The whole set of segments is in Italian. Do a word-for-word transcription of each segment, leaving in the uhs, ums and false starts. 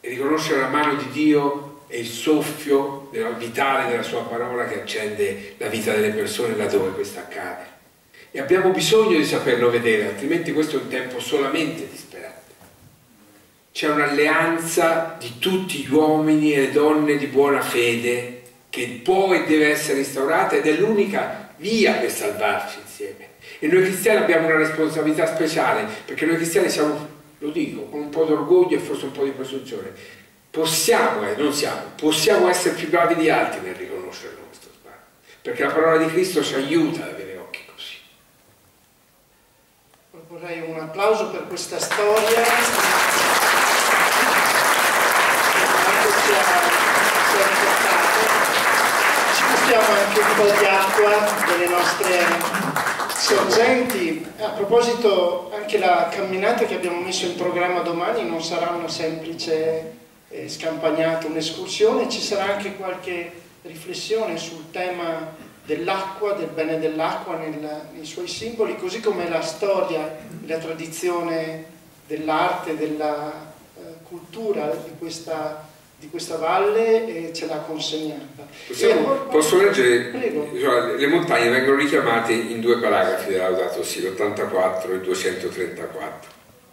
e riconoscere la mano di Dio e il soffio vitale della sua parola che accende la vita delle persone laddove questo accade. E abbiamo bisogno di saperlo vedere, altrimenti questo è un tempo solamente disperante. C'è un'alleanza di tutti gli uomini e le donne di buona fede che può e deve essere instaurata ed è l'unica via per salvarci insieme. E noi cristiani abbiamo una responsabilità speciale, perché noi cristiani siamo, lo dico, con un po' di orgoglio e forse un po' di presunzione, possiamo, eh, non siamo, possiamo essere più bravi di altri nel riconoscere questo sbaglio, perché la parola di Cristo ci aiuta ad avere occhi così. Vorrei un applauso per questa storia. Ci portiamo anche un po' di acqua delle nostre sorgenti. A proposito, anche la camminata che abbiamo messo in programma domani non sarà una semplice eh, scampagnata, un'escursione, ci sarà anche qualche riflessione sul tema dell'acqua, del bene dell'acqua nei suoi simboli, così come la storia, la tradizione dell'arte, della eh, cultura di questa di questa valle e ce l'ha consegnata. Possiamo, e, posso leggere? Prego. Cioè, le montagne vengono richiamate in due paragrafi della Laudato Si, l'ottantaquattro e il duecentotrentaquattro.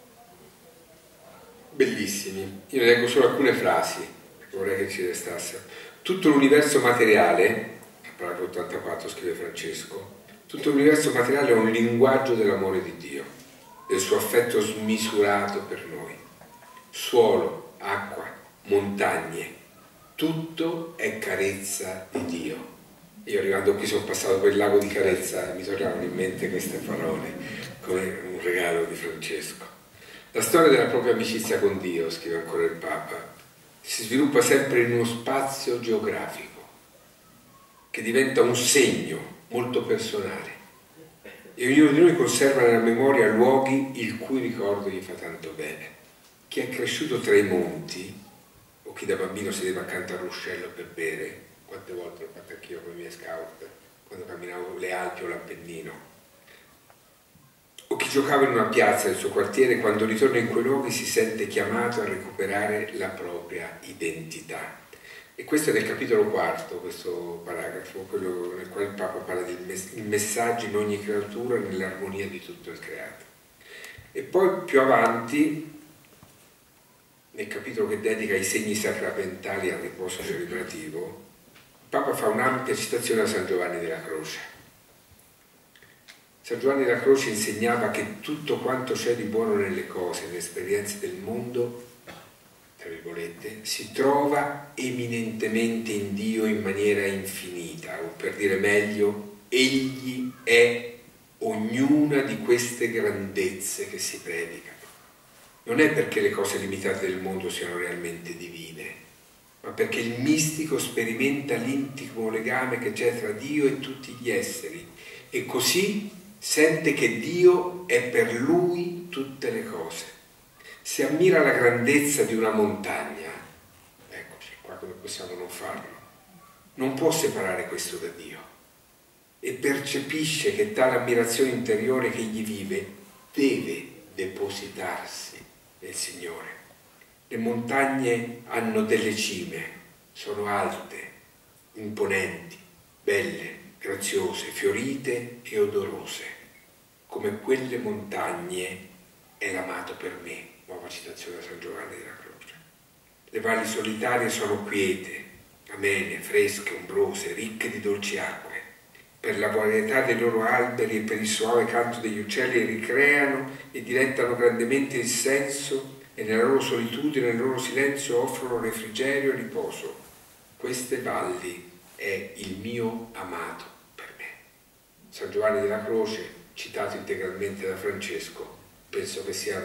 Bellissimi. Io ne leggo solo alcune frasi, vorrei che ci restassero. Tutto l'universo materiale, paragrafo ottantaquattro scrive Francesco, tutto l'universo materiale è un linguaggio dell'amore di Dio, del suo affetto smisurato per noi. Suolo, acqua, montagne, tutto è carezza di Dio. Io arrivando qui sono passato per il lago di Carezza e mi tornavano in mente queste parole come un regalo di Francesco. La storia della propria amicizia con Dio, scrive ancora il Papa, si sviluppa sempre in uno spazio geografico che diventa un segno molto personale e ognuno di noi conserva nella memoria luoghi il cui ricordo gli fa tanto bene. Chi è cresciuto tra i monti o chi da bambino sedeva accanto al ruscello per bere, quante volte l'ho fatto anch'io con i miei scout, quando camminavo le Alpi o l'Appennino, o chi giocava in una piazza del suo quartiere, quando ritorna in quei luoghi si sente chiamato a recuperare la propria identità. E questo è nel capitolo quarto, questo paragrafo, quello nel quale il Papa parla del mess- messaggio in ogni creatura nell'armonia di tutto il creato. E poi più avanti, nel capitolo che dedica i segni sacramentali al riposo celebrativo, il Papa fa un'ampia citazione a San Giovanni della Croce. San Giovanni della Croce insegnava che tutto quanto c'è di buono nelle cose, nelle esperienze del mondo, tra virgolette, si trova eminentemente in Dio in maniera infinita, o per dire meglio, Egli è ognuna di queste grandezze che si predicano. Non è perché le cose limitate del mondo siano realmente divine, ma perché il mistico sperimenta l'intimo legame che c'è tra Dio e tutti gli esseri e così sente che Dio è per lui tutte le cose. Se ammira la grandezza di una montagna, eccoci qua come possiamo non farlo, non può separare questo da Dio e percepisce che tale ammirazione interiore che egli vive deve depositarsi nel Signore. Le montagne hanno delle cime, sono alte, imponenti, belle, graziose, fiorite e odorose. Come quelle montagne è l'amato per me. Nuova citazione da San Giovanni della Croce. Le valli solitarie sono quiete, amene, fresche, ombrose, ricche di dolci acque. Per la varietà dei loro alberi e per il suave canto degli uccelli ricreano e dilettano grandemente il senso e nella loro solitudine e nel loro silenzio offrono refrigerio e riposo. Queste valli è il mio amato per me. San Giovanni della Croce, citato integralmente da Francesco, penso che sia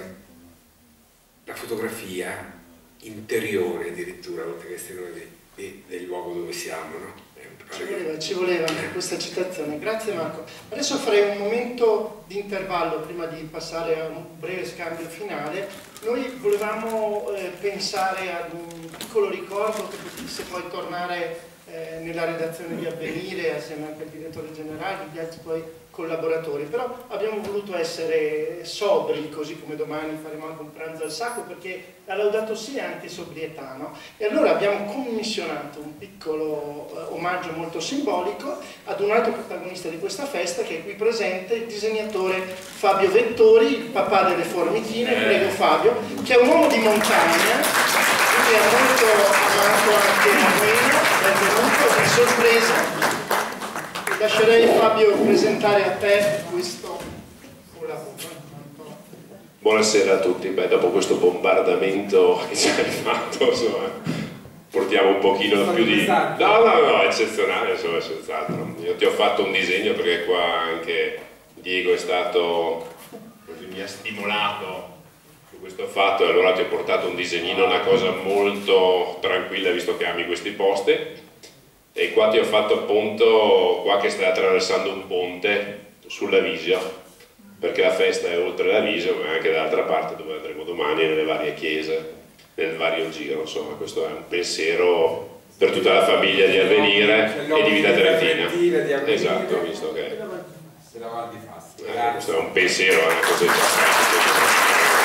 la fotografia interiore addirittura, oltre che esteriore, del luogo dove siamo, no? Ci voleva, ci voleva anche questa citazione. Grazie Marco. Adesso farei un momento di intervallo prima di passare a un breve scambio finale. Noi volevamo eh, pensare ad un piccolo ricordo che potesse poi tornare eh, nella redazione di Avvenire assieme anche al direttore generale, gli altri poi collaboratori, però abbiamo voluto essere sobri, così come domani faremo anche un pranzo al sacco, perché la Laudato Si è anche sobrietà, no? E allora abbiamo commissionato un piccolo eh, omaggio molto simbolico ad un altro protagonista di questa festa, che è qui presente, il disegnatore Fabio Vettori, il papà delle formichine. Prego Fabio, che è un uomo di montagna, quindi è molto amato anche a Reno, benvenuto, di sorpresa. Lascerei Fabio presentare a te questo lavoro. Buonasera a tutti. Beh, dopo questo bombardamento che ci hai fatto, insomma, portiamo un pochino più di... No, no, no, eccezionale, insomma, senz'altro. Io ti ho fatto un disegno perché qua anche Diego è stato, così mi ha stimolato su questo fatto, e allora ti ho portato un disegnino, una cosa molto tranquilla, visto che ami questi posti. E qua ti ho fatto appunto, qua che stai attraversando un ponte sulla Visio, perché la festa è oltre la Visio, ma anche dall'altra parte dove andremo domani, nelle varie chiese, nel vario giro. Insomma, questo è un pensiero per tutta la famiglia di Avvenire e di Vita Trentina. Esatto, visto che eh, questo è un pensiero, è una cosa importante.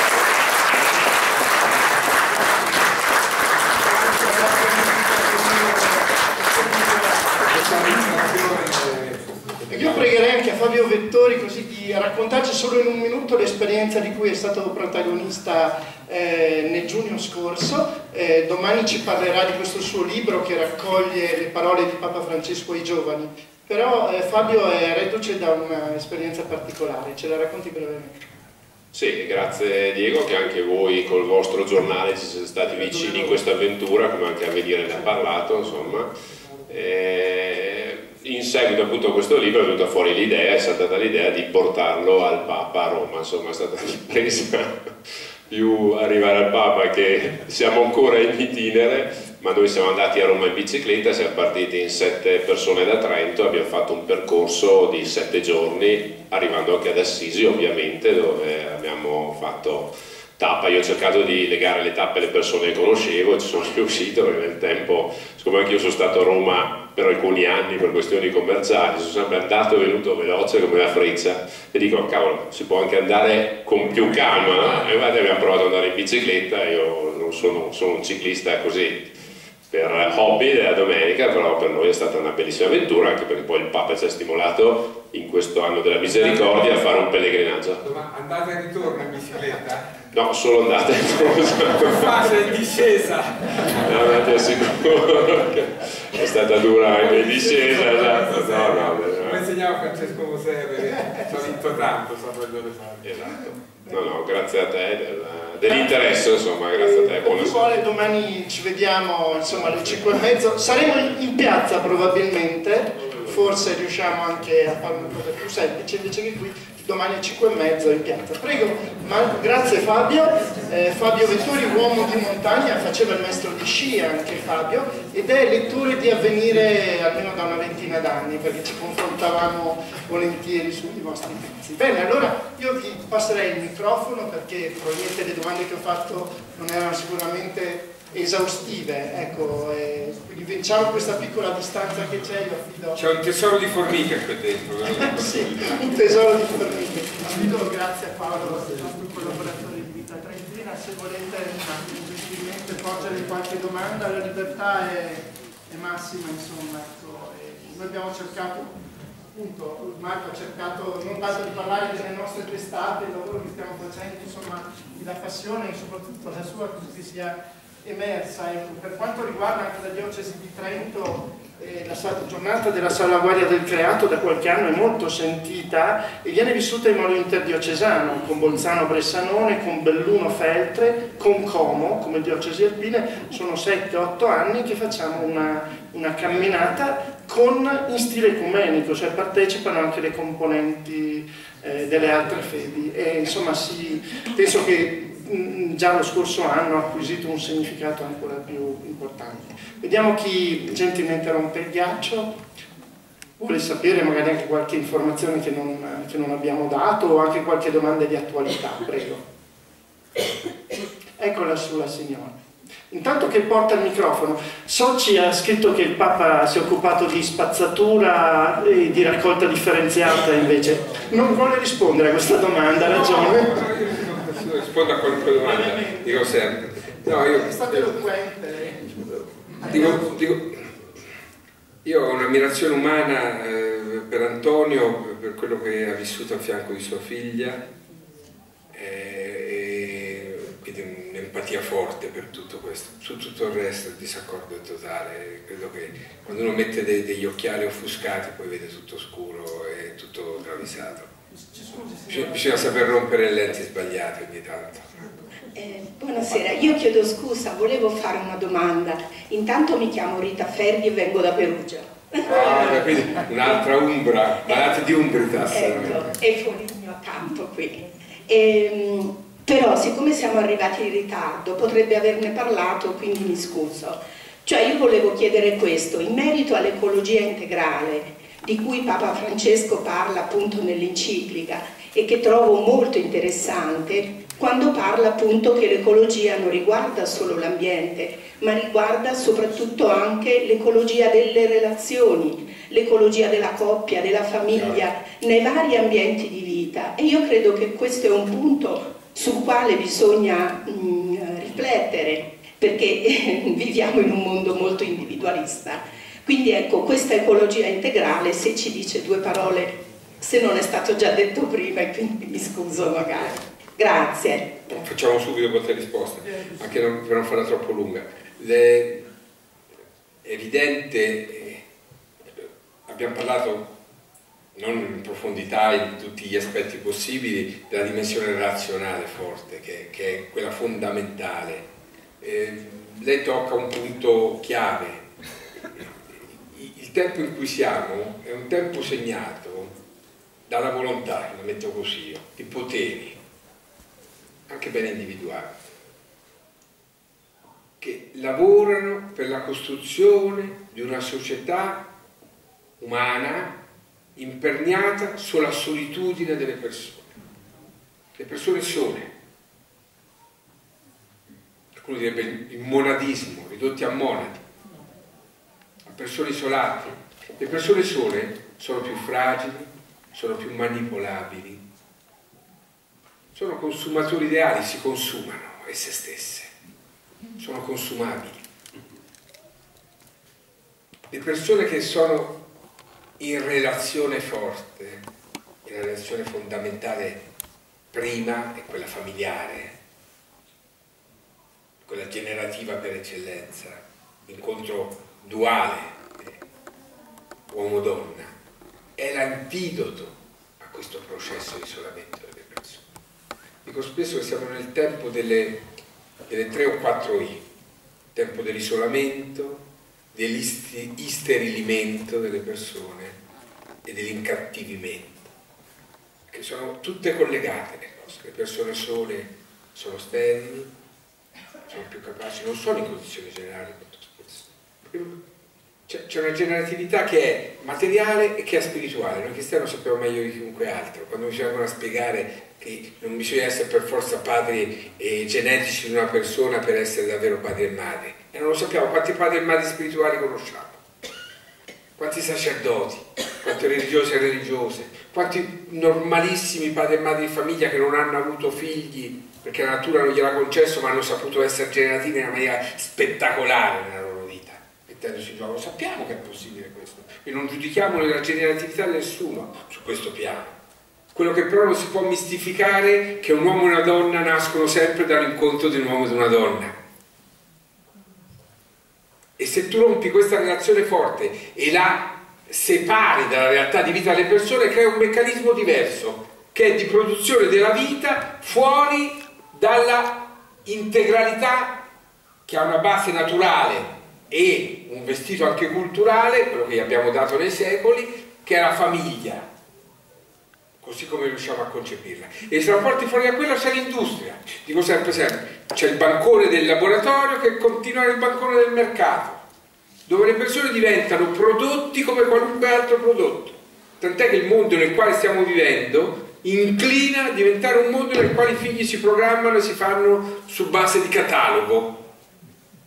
Io pregherei anche a Fabio Vettori così di raccontarci solo in un minuto l'esperienza di cui è stato protagonista eh, nel giugno scorso. Eh, domani ci parlerà di questo suo libro che raccoglie le parole di Papa Francesco ai giovani. Però eh, Fabio è reduce da un'esperienza particolare, ce la racconti brevemente? Sì, grazie Diego, che anche voi col vostro giornale ci siete stati vicini in questa avventura, come anche Avvenire ne ha parlato, insomma. E in seguito appunto a questo libro è venuta fuori l'idea, è stata l'idea di portarlo al Papa a Roma, insomma è stata l'impresa più arrivare al Papa, che siamo ancora in itinere, ma noi siamo andati a Roma in bicicletta, siamo partiti in sette persone da Trento, abbiamo fatto un percorso di sette giorni, arrivando anche ad Assisi ovviamente, dove abbiamo fatto tappa. Io ho cercato di legare le tappe alle persone che conoscevo e ci sono riuscito, perché nel tempo, siccome anche io sono stato a Roma per alcuni anni per questioni commerciali, sono sempre andato e venuto veloce come la freccia e dico cavolo, si può anche andare con più calma, no? E infatti abbiamo provato ad andare in bicicletta. Io non sono, sono un ciclista così per hobby della domenica, però per noi è stata una bellissima avventura, anche perché poi il Papa ci ha stimolato in quesno anno della misericordia a fare un pellegrinaggio. Ma andate e ritorno in bicicletta? No, solo andate e ritorno. Fase in discesa! No, ti assicuro che è stata dura anche in discesa. Esatto. No, no, come insegnava Francesco Moserre, che ci ha vinto tanto, sapendo le fare. Esatto. No, no, grazie a te del, dell'interesse, insomma, grazie a te. Buonasera. Domani ci vediamo, insomma, alle cinque e mezzo. Saremo in piazza probabilmente, forse riusciamo anche a fare una cosa più semplice, invece che qui domani alle cinque e mezzo in piazza. Prego, Marco, grazie Fabio. Eh, Fabio Vettori, uomo di montagna, faceva il maestro di sci anche Fabio, ed è lettore di Avvenire almeno da una ventina d'anni, perché ci confrontavamo volentieri sui vostri pezzi. Bene, allora io vi passerei il microfono, perché probabilmente le domande che ho fatto non erano sicuramente esaustive, ecco, eh, quindi vinciamo questa piccola distanza che c'è, io affido... C'è un tesoro di formiche qui dentro. Sì, un tesoro di formiche. Affido, grazie a Paolo, il nostro collaboratore di Vita Trentina, se volete gentilmente porgere qualche domanda, la libertà è, è massima, insomma, ecco, e noi abbiamo cercato, appunto, Marco ha cercato non tanto di parlare delle nostre testate, il lavoro che stiamo facendo, insomma, la passione e soprattutto la sua, così sia emersa. Ecco. Per quanto riguarda anche la diocesi di Trento, eh, la giornata della salvaguardia del creato da qualche anno è molto sentita e viene vissuta in modo interdiocesano, con Bolzano Bressanone, con Belluno Feltre, con Como come diocesi alpine. Sono sette otto anni che facciamo una, una camminata con, in stile ecumenico, cioè partecipano anche le componenti eh, delle altre fedi e insomma si, penso che già lo scorso anno ha acquisito un significato ancora più importante. Vediamo chi gentilmente rompe il ghiaccio, vuole sapere magari anche qualche informazione che non, che non abbiamo dato o anche qualche domanda di attualità, prego. Eccola su la signora. Intanto che porta il microfono, Soci ha scritto che il Papa si è occupato di spazzatura e di raccolta differenziata, invece non vuole rispondere a questa domanda, ha ragione. No, no, io rispondo a qualunque domanda, dico sempre. No, io, è stato eloquente. Dico, dico, io ho un'ammirazione umana eh, per Antonio, per quello che ha vissuto a fianco di sua figlia, eh, e quindi un'empatia forte per tutto questo. Su tutto il resto il disaccordo è totale. Credo che quando uno mette dei, degli occhiali offuscati poi vede tutto scuro e tutto travisato. Bisogna, bisogna saper rompere le lenti sbagliate ogni tanto. Eh, buonasera, io chiedo scusa, volevo fare una domanda. Intanto mi chiamo Rita Ferri e vengo da Perugia. Ah, quindi un'altra Umbra, malati di Umbritas. Ecco, e Foligno accanto qui. E, però siccome siamo arrivati in ritardo potrebbe averne parlato, quindi mi scuso. Cioè io volevo chiedere questo, in merito all'ecologia integrale di cui Papa Francesco parla appunto nell'enciclica e che trovo molto interessante, quando parla appunto che l'ecologia non riguarda solo l'ambiente, ma riguarda soprattutto anche l'ecologia delle relazioni, l'ecologia della coppia, della famiglia, nei vari ambienti di vita. E io credo che questo è un punto sul quale bisogna mh, riflettere, perché viviamo in un mondo molto individualista. Quindi ecco, questa ecologia integrale, se ci dice due parole, se non è stato già detto prima, e quindi mi scuso magari. Grazie. Facciamo subito qualche risposta, anche non, per non farla troppo lunga. Le, è evidente, eh, abbiamo parlato non in profondità in tutti gli aspetti possibili della dimensione razionale forte, che, che è quella fondamentale. Eh, lei tocca un punto chiave. Il tempo in cui siamo è un tempo segnato dalla volontà, la metto così, di poteri, anche ben individuali, che lavorano per la costruzione di una società umana imperniata sulla solitudine delle persone. Le persone sole, qualcuno direbbe il monadismo, ridotti a monadi, a persone isolate. Le persone sole sono più fragili, sono più manipolabili, sono consumatori ideali, si consumano esse stesse, sono consumabili. Le persone che sono in relazione forte, e la relazione fondamentale prima è quella familiare, quella generativa per eccellenza, l'incontro duale eh, uomo-donna, è l'antidoto a questo processo di isolamento delle persone. Dico spesso che siamo nel tempo delle, delle tre o quattro I, tempo dell'isolamento, dell'isterilimento delle persone e dell'incattivimento, che sono tutte collegate le cose. Le persone sole sono sterili, sono più capaci, non sono in condizioni generali molto spesso. C'è una generatività che è materiale e che è spirituale. Noi cristiani lo sappiamo meglio di chiunque altro. Quando mi vengono a spiegare che non bisogna essere per forza padri e genetici di una persona per essere davvero padri e madri, e non lo sappiamo. Quanti padri e madri spirituali conosciamo? Quanti sacerdoti, quanti religiosi e religiose, quanti normalissimi padri e madri di famiglia che non hanno avuto figli perché la natura non gliel'ha concesso, ma hanno saputo essere generativi in una maniera spettacolare nella loro vita, mettendosi in gioco. Sappiamo che è possibile questo e non giudichiamo la generatività di nessuno su questo piano. Quello che però non si può mistificare è che un uomo e una donna nascono sempre dall'incontro di un uomo e di una donna. E se tu rompi questa relazione forte e la separi dalla realtà di vita delle persone, crea un meccanismo diverso, che è di produzione della vita fuori dalla integralità che ha una base naturale e un vestito anche culturale, quello che gli abbiamo dato nei secoli, che è la famiglia, così come riusciamo a concepirla. E se la porti fuori da quella c'è l'industria. Dico sempre sempre, c'è il bancone del laboratorio che continua il bancone del mercato, dove le persone diventano prodotti come qualunque altro prodotto. Tant'è che il mondo nel quale stiamo vivendo inclina a diventare un mondo nel quale i figli si programmano e si fanno su base di catalogo.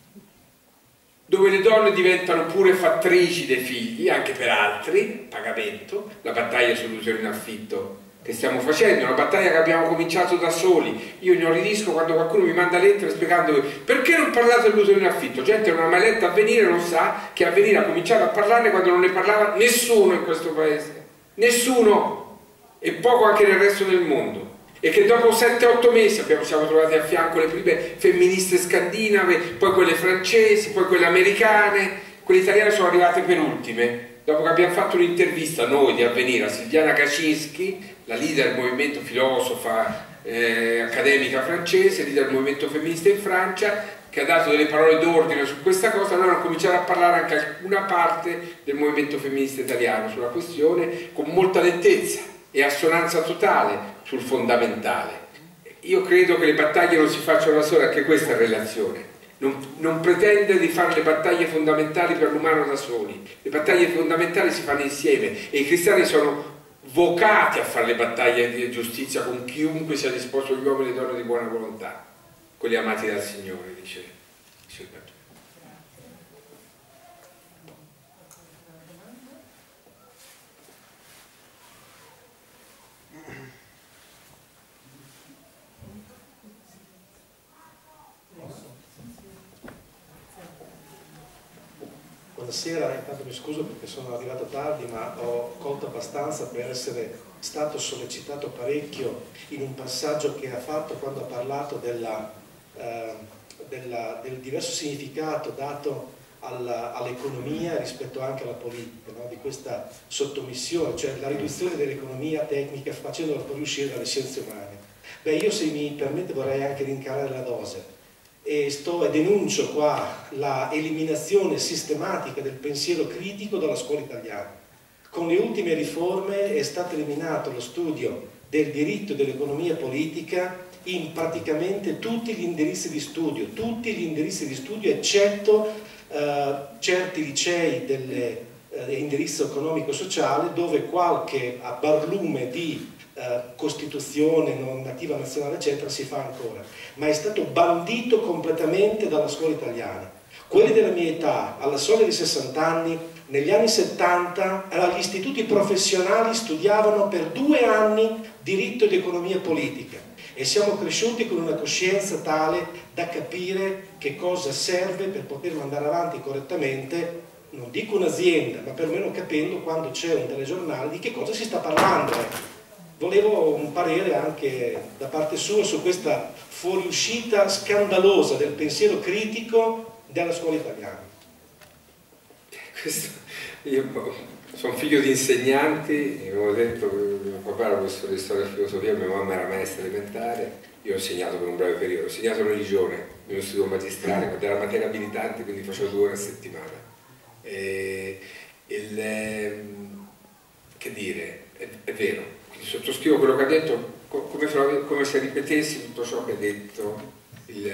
dove le donne diventano pure fattrici dei figli, anche per altri, pagamento, la battaglia sull'utero in affitto che stiamo facendo, una battaglia che abbiamo cominciato da soli. Io inorridisco quando qualcuno mi manda lettere spiegando perché non parlate dell'utero in affitto. Gente non ha mai letto Avvenire, non sa che Avvenire ha cominciato a parlarne quando non ne parlava nessuno in questo paese, nessuno, e poco anche nel resto del mondo, e che dopo sette otto mesi abbiamo, siamo trovati a fianco le prime femministe scandinave, poi quelle francesi, poi quelle americane, quelle italiane sono arrivate per ultime. Dopo che abbiamo fatto un'intervista noi di Avvenire a Silviana Kaczynski, la leader del movimento, filosofa, eh, accademica francese, leader del movimento femminista in Francia, che ha dato delle parole d'ordine su questa cosa, allora hanno cominciato a parlare anche alcuna parte del movimento femminista italiano sulla questione, con molta nettezza e assonanza totale sul fondamentale. Io credo che le battaglie non si facciano da sole, anche questa è relazione. Non, non pretende di fare le battaglie fondamentali per l'umano da soli, le battaglie fondamentali si fanno insieme e i cristiani sono vocati a fare le battaglie di giustizia con chiunque sia disposto, gli uomini e le donne di buona volontà, quelli amati dal Signore, dice, dice il Vangelo. Buonasera, intanto mi scuso perché sono arrivato tardi, ma ho colto abbastanza per essere stato sollecitato parecchio in un passaggio che ha fatto quando ha parlato della, eh, della, del diverso significato dato all'economia rispetto anche alla politica, no? Di questa sottomissione, cioè la riduzione dell'economia tecnica facendola poi uscire dalle scienze umane. Beh, io, se mi permette, vorrei anche rincarare la dose. E sto e denuncio qua la eliminazione sistematica del pensiero critico dalla scuola italiana. Con le ultime riforme è stato eliminato lo studio del diritto e dell'economia politica in praticamente tutti gli indirizzi di studio, tutti gli indirizzi di studio eccetto eh, certi licei dell'indirizzo eh, economico-sociale, dove qualche barlume di Uh, Costituzione, normativa nazionale eccetera si fa ancora, ma è stato bandito completamente dalla scuola italiana. Quelli della mia età, alla soglia di sessanta anni, negli anni settanta agli istituti professionali studiavano per due anni diritto ed economia politica e siamo cresciuti con una coscienza tale da capire che cosa serve per poter mandare avanti correttamente, non dico un'azienda, ma perlomeno capendo quando c'è un telegiornale di che cosa si sta parlando. Volevo un parere anche da parte sua su questa fuoriuscita scandalosa del pensiero critico della scuola italiana. Questo, io sono figlio di insegnanti, avevo detto che mio papà era professore di storia e filosofia, mia mamma era maestra elementare, io ho insegnato per un breve periodo, ho insegnato religione in uno studio magistrale, quando era materia abilitante, quindi facevo due ore a settimana. E il, che dire, è, è vero. Sottoscrivo quello che ha detto come se, come se ripetessi tutto ciò che ha detto il...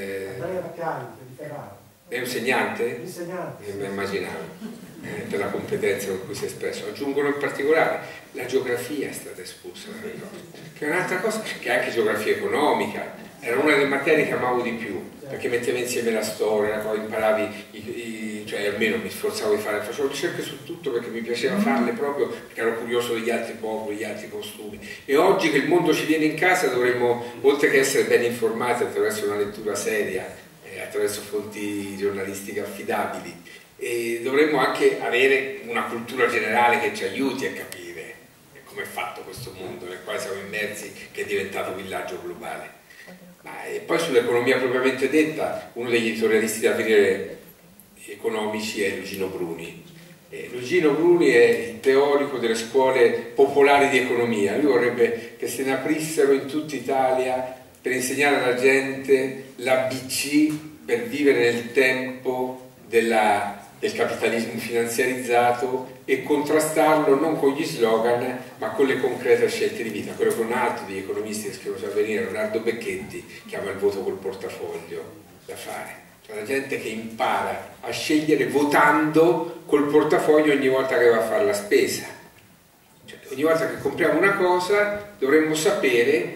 È un insegnante? Insegnante. Eh, immaginavo, eh, per la competenza con cui si è espresso. Aggiungono in particolare la geografia è stata espulsa, che è un'altra cosa, che è anche geografia economica, era una delle materie che amavo di più, perché metteva insieme la storia, poi imparavi, i, i, cioè almeno mi sforzavo di fare, facevo ricerche su tutto perché mi piaceva farle proprio, perché ero curioso degli altri popoli, degli altri costumi. E oggi che il mondo ci viene in casa dovremmo, oltre che essere ben informati attraverso una lettura seria, eh, attraverso fonti giornalistiche affidabili, e dovremmo anche avere una cultura generale che ci aiuti a capire come è fatto questo mondo nel quale siamo immersi, che è diventato villaggio globale. Ma, e poi sull'economia propriamente detta, uno degli editorialisti da Avvenire economici è Luigino Bruni. E Luigino Bruni è il teorico delle scuole popolari di economia. Lui vorrebbe che se ne aprissero in tutta Italia per insegnare alla gente l'A B C per vivere nel tempo della, del capitalismo finanziarizzato e contrastarlo non con gli slogan ma con le concrete scelte di vita. Quello che un altro degli economisti che scrivono su Avvenire, Leonardo Becchetti, chiama il voto col portafoglio da fare. Cioè la gente che impara a scegliere votando col portafoglio ogni volta che va a fare la spesa. Cioè, ogni volta che compriamo una cosa dovremmo sapere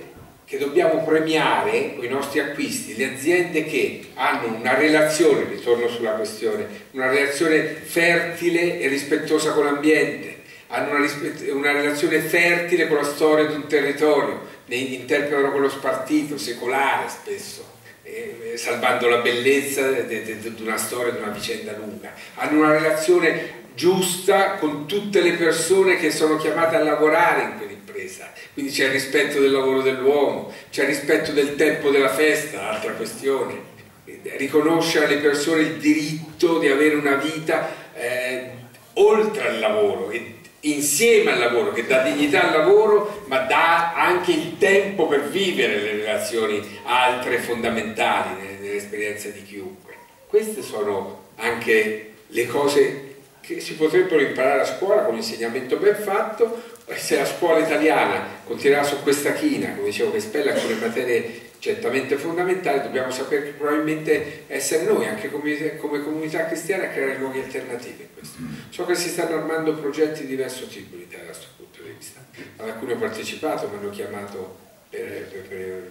che dobbiamo premiare con i nostri acquisti le aziende che hanno una relazione, ritorno sulla questione, una relazione fertile e rispettosa con l'ambiente, hanno una, una relazione fertile con la storia di un territorio, ne interpretano quello spartito, secolare spesso, eh, salvando la bellezza di una storia, di una vicenda lunga. Hanno una relazione giusta con tutte le persone che sono chiamate a lavorare in quell'impresa, quindi c'è il rispetto del lavoro dell'uomo, c'è il rispetto del tempo della festa, altra questione, riconoscere alle persone il diritto di avere una vita eh, oltre al lavoro e insieme al lavoro, che dà dignità al lavoro ma dà anche il tempo per vivere le relazioni altre fondamentali nell'esperienza di chiunque. Queste sono anche le cose che si potrebbero imparare a scuola con l'insegnamento ben fatto. Se la scuola italiana continuerà su questa china, come dicevo, che spella alcune materie certamente fondamentali, dobbiamo sapere che probabilmente essere noi, anche come, come comunità cristiana, a creare luoghi alternativi in questo. So che si stanno armando progetti di diverso tipo in Italia da questo punto di vista. Ad alcuni ho partecipato, mi hanno chiamato per, per, per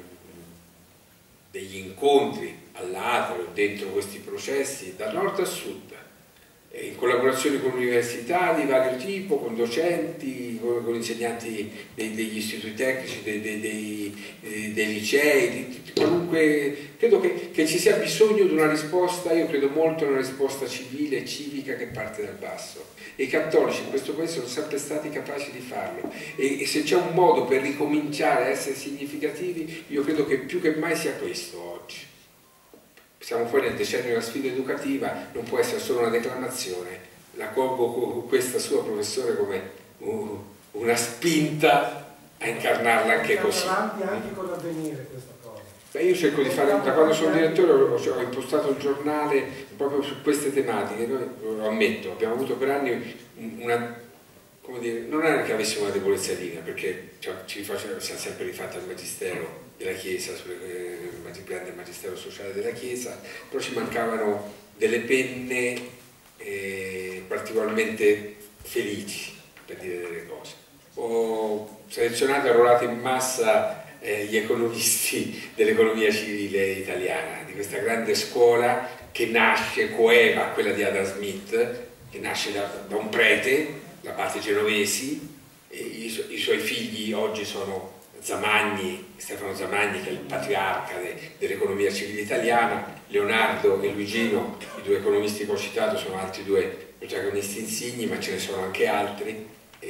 degli incontri all'Atrio dentro questi processi da nord a sud, in collaborazione con università di vario tipo, con docenti, con, con insegnanti dei, degli istituti tecnici, dei, dei, dei, dei licei, di, di qualunque. Credo che, che ci sia bisogno di una risposta, io credo molto in una risposta civile e civica che parte dal basso. E i cattolici in questo paese sono sempre stati capaci di farlo. E, e se c'è un modo per ricominciare a essere significativi, io credo che più che mai sia questo oggi. Siamo poi nel decennio della sfida educativa, non può essere solo una declamazione. La colgo con questa sua, professore, come una spinta a incarnarla anche così. Avanti anche con l'Avvenire questa cosa. Beh, io cerco di fare, da quando sono direttore ho, ho impostato il giornale proprio su queste tematiche. Noi, lo ammetto, abbiamo avuto per anni una, come dire, non è che avessimo una debolezza linea, perché cioè, ci facciamo, siamo sempre rifatti al magistero della Chiesa, sul grande magistero sociale della Chiesa, però ci mancavano delle penne eh, particolarmente felici per dire delle cose. Ho selezionato e arruolato in massa eh, gli economisti dell'economia civile italiana, di questa grande scuola che nasce coeva a quella di Adam Smith, che nasce da, da un prete, la parte genovesi, e i, su i suoi figli oggi sono Zamagni, Stefano Zamagni, che è il patriarca de, dell'economia civile italiana, Leonardo e Luigino, i due economisti che ho citato, sono altri due protagonisti insigni, ma ce ne sono anche altri.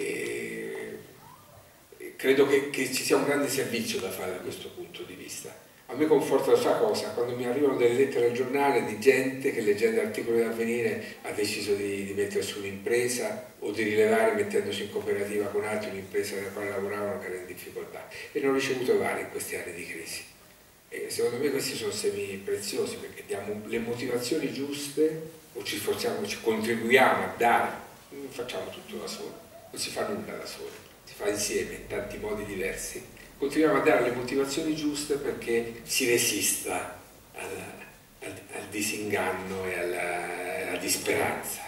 E credo che, che ci sia un grande servizio da fare da questo punto di vista. A me conforta questa cosa, quando mi arrivano delle lettere al giornale di gente che leggendo articoli dell'Avvenire ha deciso di, di mettere su un'impresa o di rilevare mettendosi in cooperativa con altri un'impresa nella quale lavoravano che era in difficoltà, e ne ho ricevute varie in questi anni di crisi. E secondo me questi sono semi preziosi, perché diamo le motivazioni giuste o ci sforziamo, ci contribuiamo a dare, non facciamo tutto da soli, non si fa nulla da soli, si fa insieme in tanti modi diversi. Continuiamo a dare le motivazioni giuste perché si resista al, al, al disinganno e alla, alla disperanza.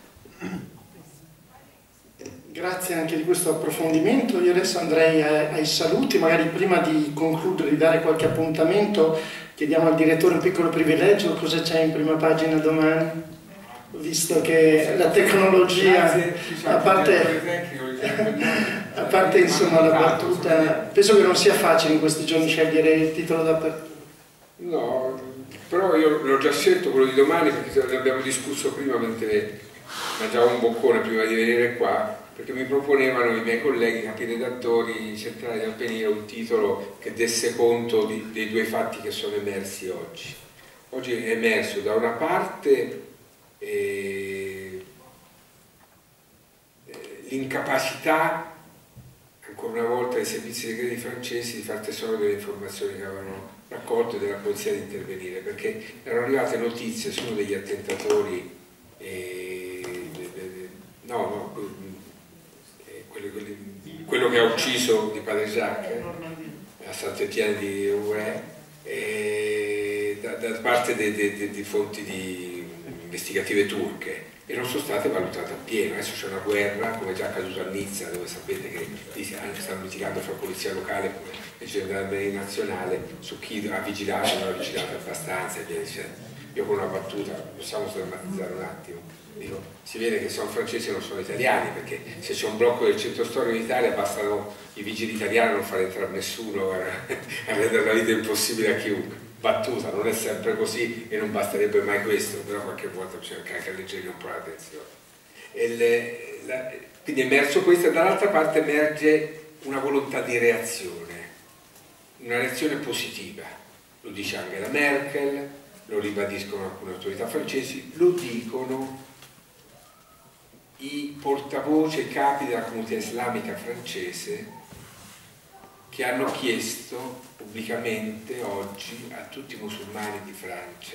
Grazie anche di questo approfondimento. Io adesso andrei ai, ai saluti, magari prima di concludere, di dare qualche appuntamento, chiediamo al direttore un piccolo privilegio, cosa c'è in prima pagina domani? Visto che la tecnologia, a parte... A parte insomma la battuta, penso che non sia facile in questi giorni scegliere il titolo d'apertura. No, però io l'ho già scelto quello di domani, perché ne abbiamo discusso prima mentre mangiavo un boccone prima di venire qua, perché mi proponevano i miei colleghi, capiredattori centrali di Avvenire, un titolo che desse conto di, dei due fatti che sono emersi oggi. Oggi è emerso da una parte eh, l'incapacità ancora una volta dei servizi segreti francesi di far tesoro delle informazioni che avevano raccolto e della polizia di intervenire, perché erano arrivate notizie su uno degli attentatori, eh, de, de, de, no, no, eh, quelli, quelli, quello che ha ucciso di padre Jacques a Saint-Étienne di Rouen, eh, da, da parte di fonti di investigative turche. e non sono state valutate appieno. Adesso c'è una guerra, come è già accaduto a Nizza, dove sapete che stanno litigando fra polizia locale e gendarmeria nazionale su chi ha vigilato o non ha vigilato abbastanza e via dicendo. Io con una battuta, possiamo drammatizzare un attimo, dico, si vede che sono francesi e non sono italiani, perché se c'è un blocco del centro storico in Italia bastano i vigili italiani a non far entrare nessuno, a, a rendere la vita impossibile a chiunque. Battuta, non è sempre così e non basterebbe mai questo, però qualche volta bisogna anche alleggerire un po' l'attenzione. Quindi è emerso questo, e dall'altra parte emerge una volontà di reazione, una reazione positiva, lo dice Angela Merkel, lo ribadiscono alcune autorità francesi, lo dicono i portavoce, i capi della comunità islamica francese, che hanno chiesto pubblicamente oggi a tutti i musulmani di Francia,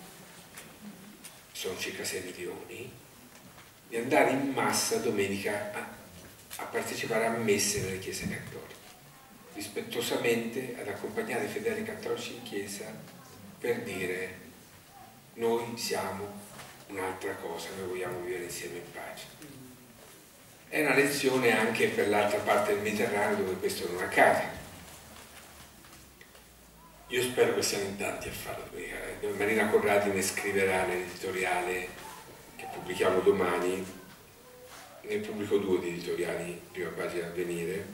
sono circa sei milioni, di andare in massa domenica a, a partecipare a messe nelle chiese cattoliche, rispettosamente ad accompagnare i fedeli cattolici in chiesa per dire: noi siamo un'altra cosa, noi vogliamo vivere insieme in pace. È una lezione anche per l'altra parte del Mediterraneo, dove questo non accade. Io spero che siamo in tanti a farlo. Marina Corradi ne scriverà nell'editoriale che pubblichiamo domani, ne pubblico due di editoriali, prima pagina a venire,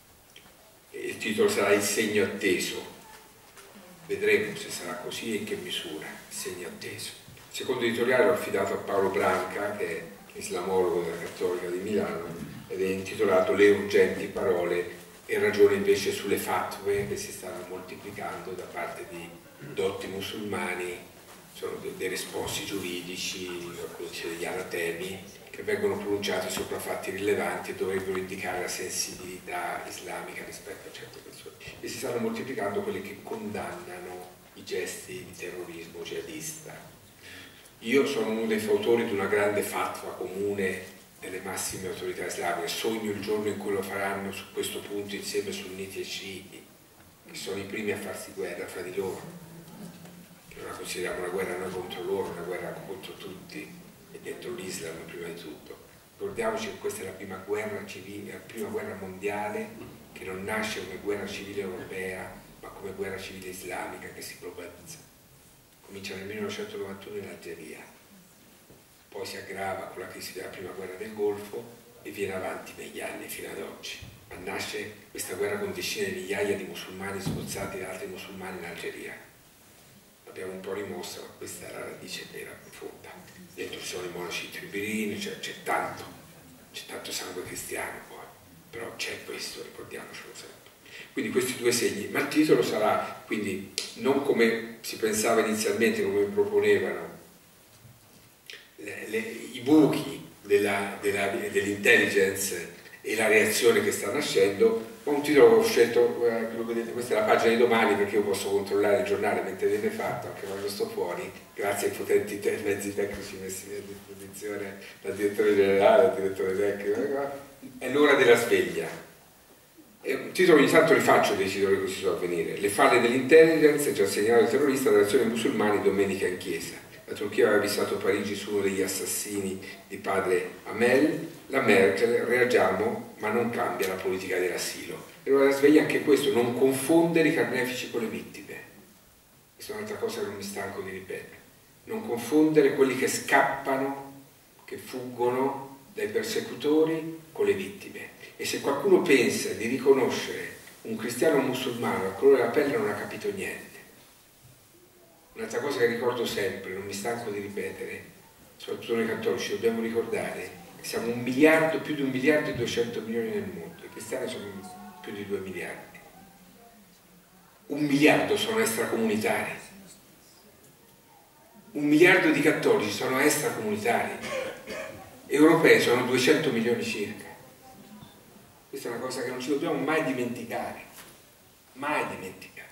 e il titolo sarà Il segno atteso. Vedremo se sarà così e in che misura, il segno atteso. Il secondo editoriale l'ho affidato a Paolo Branca, che è islamologo della Cattolica di Milano, ed è intitolato Le urgenti parole, e ragione invece sulle fatwe che si stanno moltiplicando da parte di dotti musulmani, sono dei responsi giuridici, degli anatemi, che vengono pronunciati sopra fatti rilevanti e dovrebbero indicare la sensibilità islamica rispetto a certe persone. E si stanno moltiplicando quelli che condannano i gesti di terrorismo jihadista. Io sono uno dei fautori di una grande fatwa comune delle massime autorità islamiche, sogno il giorno in cui lo faranno su questo punto insieme sunniti e sciiti, che sono i primi a farsi guerra fra di loro, che non la consideriamo una guerra noi contro loro, una guerra contro tutti e dentro l'Islam prima di tutto. Ricordiamoci che questa è la prima guerra civile, la prima guerra mondiale che non nasce come guerra civile europea, ma come guerra civile islamica che si globalizza. Comincia nel millenovecentonovantuno in Algeria, poi si aggrava con la crisi della prima guerra del Golfo e viene avanti negli anni fino ad oggi. Ma nasce questa guerra con decine di migliaia di musulmani sgozzati da altri musulmani in Algeria. L'abbiamo un po' rimossa, ma questa è la radice vera, profonda. Dentro ci sono i monaci tribirini, cioè c'è tanto, c'è tanto sangue cristiano poi, però c'è questo, ricordiamocelo sempre. Quindi questi due segni, ma il titolo sarà quindi non come si pensava inizialmente, come proponevano le, le, i buchi dell'intelligence e la reazione che sta nascendo, ma un titolo che ho scelto, eh, lo vedete, questa è la pagina di domani, perché io posso controllare il giornale mentre viene fatto, anche quando sto fuori, grazie ai potenti te mezzi tecnici messi a disposizione dal direttore generale, dal direttore tecnico. È l'ora della sveglia. È un titolo, ogni tanto rifaccio dei titoli così su Avvenire. Le falle dell'intelligence, già segnalato il terrorista dall'azione musulmani domenica in chiesa. La Turchia aveva avvisato Parigi su uno degli assassini di padre Hamel. La Merkel: reagiamo ma non cambia la politica dell'asilo. E allora sveglia anche questo, non confondere i carnefici con le vittime. Questa è un'altra cosa che non mi stanco di ripetere. Non confondere quelli che scappano, che fuggono dai persecutori con le vittime. E se qualcuno pensa di riconoscere un cristiano musulmano al colore della pelle non ha capito niente. Un'altra cosa che ricordo sempre, non mi stanco di ripetere, soprattutto noi cattolici, dobbiamo ricordare che siamo un miliardo, più di un miliardo e duecento milioni nel mondo, i cristiani sono più di due miliardi. Un miliardo sono extracomunitari, un miliardo di cattolici sono extracomunitari, europei sono duecento milioni circa. Questa è una cosa che non ci dobbiamo mai dimenticare, mai dimenticare.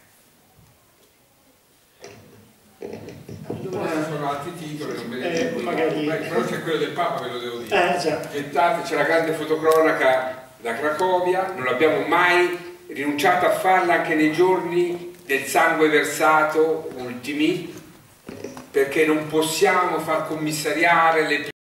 Allora, sono altri titoli, non me eh, ne magari... però c'è quello del Papa, ve lo devo dire. Eh, già. Gettate, c'è la grande fotocronaca da Cracovia, non abbiamo mai rinunciato a farla anche nei giorni del sangue versato ultimi, perché non possiamo far commissariare le